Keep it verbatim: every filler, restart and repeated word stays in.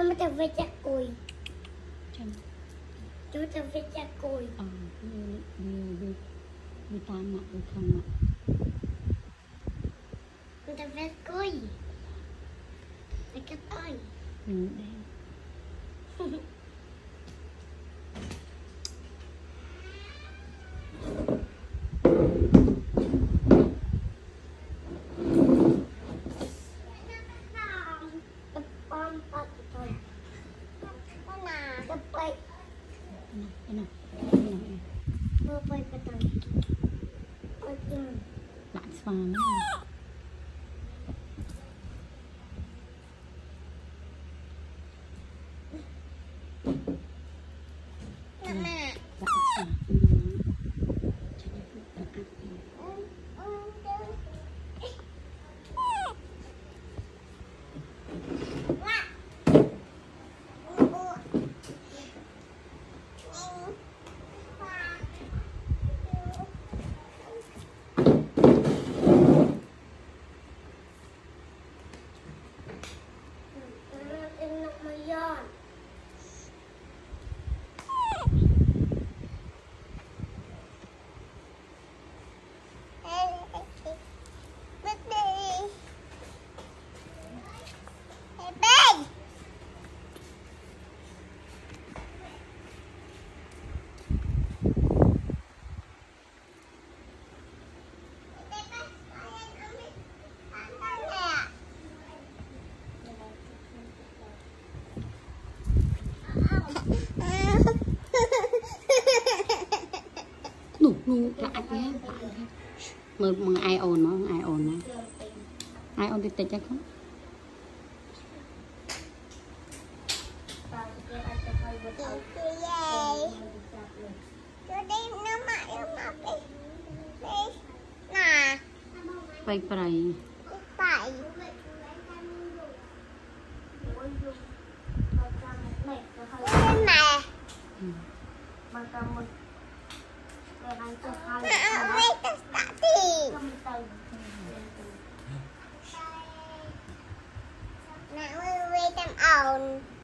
mà tao phải chặt cùi. Chú tao phải chặt cùi. Ờ, đi đi đi đi tam mặt đi không mặt. Tao phải cùi. Tao cắt ơi. Ừ, đây. Bạn xóa nó. Mama. Bạn xóa. Đủ đủ lại nhé, mà mà ai ồn nó, ai ồn nó, ai ồn thì tịch chắc không? Vậy vậy. Phải. Lên mà. Bằng cầm một. Để bằng cho hai. Mẹ ơi, tất cả thì. Mẹ ơi, tầm ồn.